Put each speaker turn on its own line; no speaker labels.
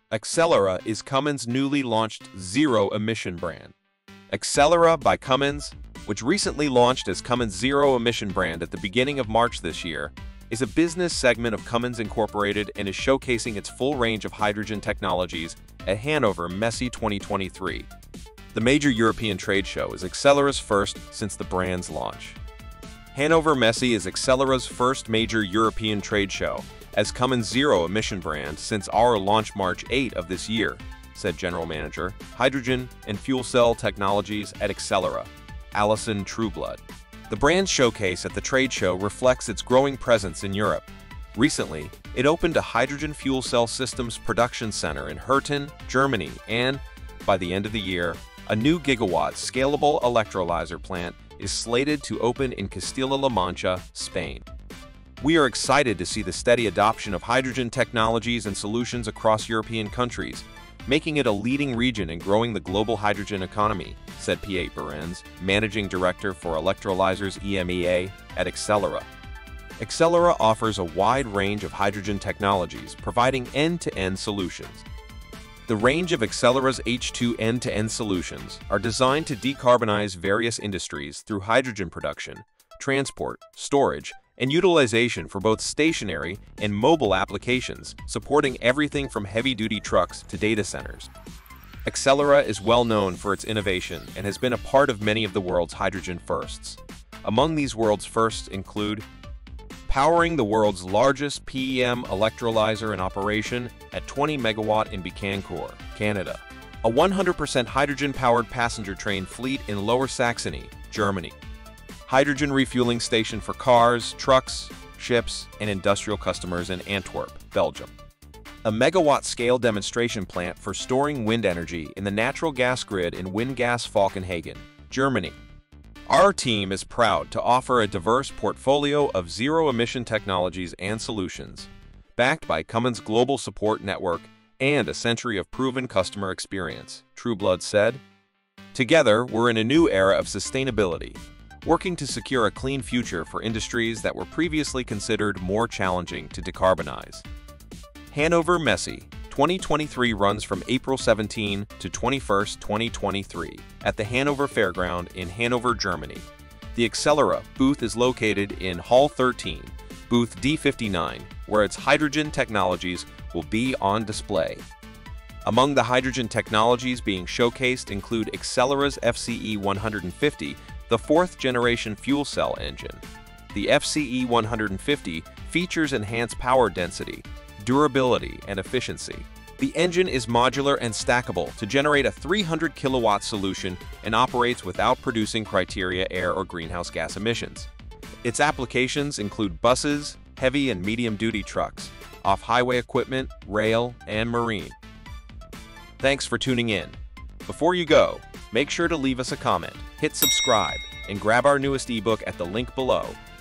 Accelera is Cummins' newly launched zero-emission brand. Accelera by Cummins, which recently launched as Cummins' zero-emission brand at the beginning of March this year, is a business segment of Cummins Incorporated and is showcasing its full range of hydrogen technologies at Hannover Messe 2023. The major European trade show is Accelera's first since the brand's launch. Hannover Messe is Accelera's first major European trade show as Cummins' zero-emission brand since our launch March 8 of this year, said General Manager, Hydrogen and Fuel Cell Technologies at Accelera, Alison Trueblood. The brand's showcase at the trade show reflects its growing presence in Europe. Recently, it opened a hydrogen fuel cell systems production center in Herten, Germany, and, by the end of the year, a new gigawatt scalable electrolyzer plant is slated to open in Castilla-La Mancha, Spain. We are excited to see the steady adoption of hydrogen technologies and solutions across European countries, making it a leading region in growing the global hydrogen economy, said Piet Behrens, Managing Director for Electrolyzers EMEA at Accelera. Accelera offers a wide range of hydrogen technologies, providing end-to-end solutions. The range of Accelera's H2 end-to-end solutions are designed to decarbonize various industries through hydrogen production, transport, storage, and utilization for both stationary and mobile applications, supporting everything from heavy-duty trucks to data centers. Accelera is well known for its innovation and has been a part of many of the world's hydrogen firsts. Among these world's firsts include powering the world's largest PEM electrolyzer in operation at 20 megawatt in Bécancour, Canada, a 100% hydrogen-powered passenger train fleet in Lower Saxony, Germany, hydrogen refueling station for cars, trucks, ships, and industrial customers in Antwerp, Belgium. A megawatt-scale demonstration plant for storing wind energy in the natural gas grid in Windgas Falkenhagen, Germany. Our team is proud to offer a diverse portfolio of zero-emission technologies and solutions, backed by Cummins' global support network and a century of proven customer experience, Trueblood said. Together, we're in a new era of sustainability, working to secure a clean future for industries that were previously considered more challenging to decarbonize. Hannover Messe 2023 runs from April 17 to 21, 2023 at the Hannover Fairground in Hannover, Germany. The Accelera booth is located in Hall 13, booth D59, where its hydrogen technologies will be on display. Among the hydrogen technologies being showcased include Accelera's FCE 150, the fourth-generation fuel cell engine. The FCE 150 features enhanced power density, durability, and efficiency. The engine is modular and stackable to generate a 300 kilowatt solution and operates without producing criteria air or greenhouse gas emissions. Its applications include buses, heavy and medium-duty trucks, off-highway equipment, rail, and marine. Thanks for tuning in. Before you go, make sure to leave us a comment, hit subscribe, and grab our newest ebook at the link below